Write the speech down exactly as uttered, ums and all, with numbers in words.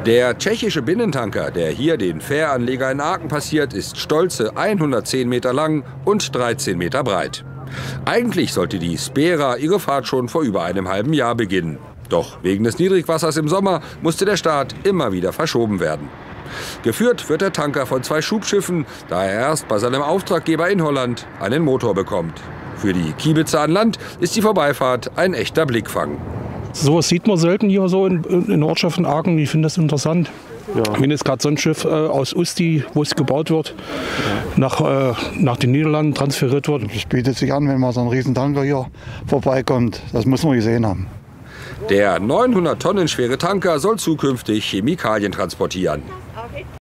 Der tschechische Binnentanker, der hier den Fähranleger in Aken passiert, ist stolze hundertzehn Meter lang und dreizehn Meter breit. Eigentlich sollte die Spera ihre Fahrt schon vor über einem halben Jahr beginnen. Doch wegen des Niedrigwassers im Sommer musste der Start immer wieder verschoben werden. Geführt wird der Tanker von zwei Schubschiffen, da er erst bei seinem Auftraggeber in Holland einen Motor bekommt. Für die Kiebitzer an Land ist die Vorbeifahrt ein echter Blickfang. Sowas sieht man selten hier so in, in der Ortschaft von Aken. Ich finde das interessant. Ja. Wenn jetzt gerade so ein Schiff äh, aus Usti, wo es gebaut wird, ja. nach, äh, nach den Niederlanden transferiert wird. Es bietet sich an, wenn mal so ein Riesentanker hier vorbeikommt. Das muss man gesehen haben. Der neunhundert Tonnen schwere Tanker soll zukünftig Chemikalien transportieren.